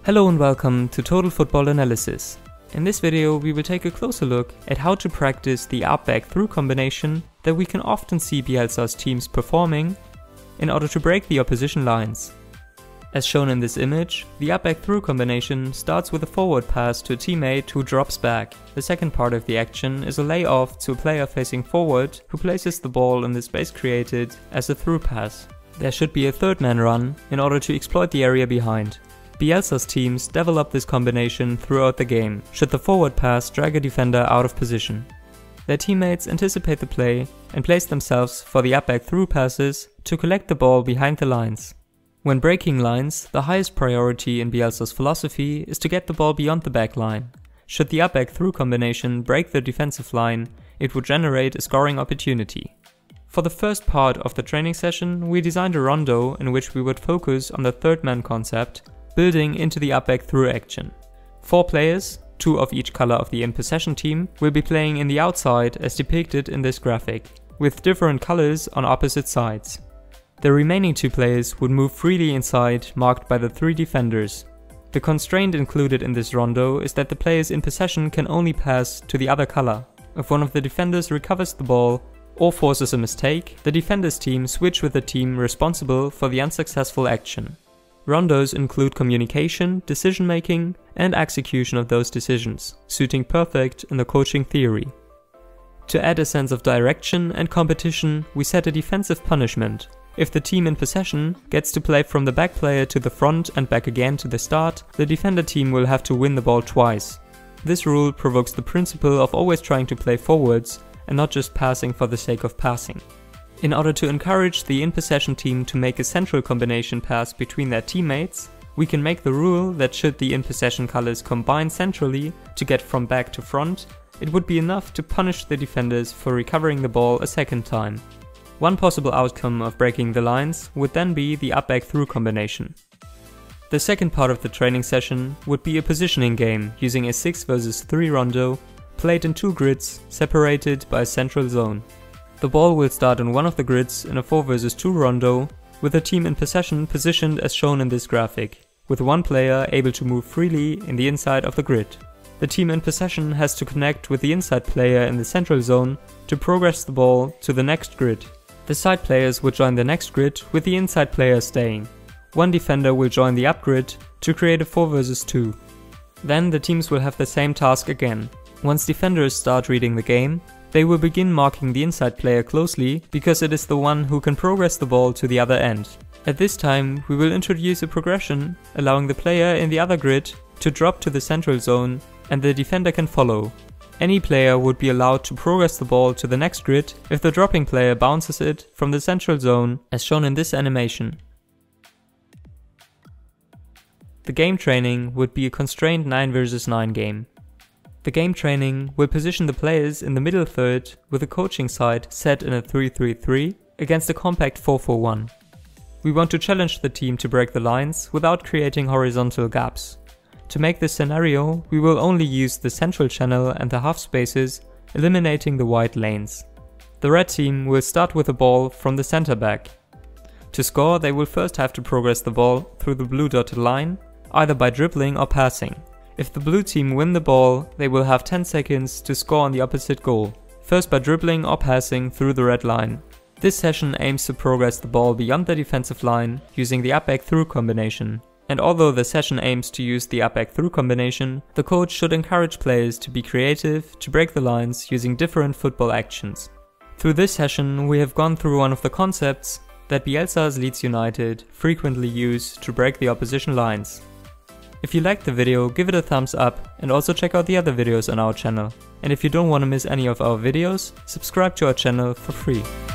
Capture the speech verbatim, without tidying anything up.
Hello and welcome to Total Football Analysis. In this video we will take a closer look at how to practice the up-back-through combination that we can often see Bielsa's teams performing in order to break the opposition lines. As shown in this image, the up-back-through combination starts with a forward pass to a teammate who drops back. The second part of the action is a layoff to a player facing forward who places the ball in the space created as a through pass. There should be a third man run in order to exploit the area behind. Bielsa's teams develop this combination throughout the game, should the forward pass drag a defender out of position. Their teammates anticipate the play and place themselves for the up-back-through passes to collect the ball behind the lines. When breaking lines, the highest priority in Bielsa's philosophy is to get the ball beyond the back line. Should the up-back-through combination break the defensive line, it would generate a scoring opportunity. For the first part of the training session, we designed a rondo in which we would focus on the third man concept, building into the up-back-through action. Four players, two of each color of the in-possession team, will be playing in the outside as depicted in this graphic, with different colors on opposite sides. The remaining two players would move freely inside, marked by the three defenders. The constraint included in this rondo is that the players in possession can only pass to the other color. If one of the defenders recovers the ball or forces a mistake, the defender's team switch with the team responsible for the unsuccessful action. Rondos include communication, decision-making, and execution of those decisions, suiting perfect in the coaching theory. To add a sense of direction and competition, we set a defensive punishment. If the team in possession gets to play from the back player to the front and back again to the start, the defender team will have to win the ball twice. This rule provokes the principle of always trying to play forwards and not just passing for the sake of passing. In order to encourage the in-possession team to make a central combination pass between their teammates, we can make the rule that should the in-possession colors combine centrally to get from back to front, it would be enough to punish the defenders for recovering the ball a second time. One possible outcome of breaking the lines would then be the up-back-through combination. The second part of the training session would be a positioning game using a six versus three rondo, played in two grids separated by a central zone. The ball will start on one of the grids in a four versus two rondo, with the team in possession positioned as shown in this graphic, with one player able to move freely in the inside of the grid. The team in possession has to connect with the inside player in the central zone to progress the ball to the next grid. The side players will join the next grid with the inside player staying. One defender will join the up grid to create a four versus two. Then the teams will have the same task again. Once defenders start reading the game, they will begin marking the inside player closely because it is the one who can progress the ball to the other end. At this time, we will introduce a progression, allowing the player in the other grid to drop to the central zone and the defender can follow. Any player would be allowed to progress the ball to the next grid if the dropping player bounces it from the central zone as shown in this animation. The game training would be a constrained nine versus nine game. The game training will position the players in the middle third with a coaching side set in a three three three against a compact four four one. We want to challenge the team to break the lines without creating horizontal gaps. To make this scenario, we will only use the central channel and the half spaces, eliminating the wide lanes. The red team will start with the ball from the center back. To score, they will first have to progress the ball through the blue dotted line, either by dribbling or passing. If the blue team win the ball, they will have ten seconds to score on the opposite goal, first by dribbling or passing through the red line. This session aims to progress the ball beyond the defensive line using the up-back-through combination. And although the session aims to use the up-back-through combination, the coach should encourage players to be creative to break the lines using different football actions. Through this session, we have gone through one of the concepts that Bielsa's Leeds United frequently use to break the opposition lines. If you liked the video, give it a thumbs up and also check out the other videos on our channel. And if you don't want to miss any of our videos, subscribe to our channel for free.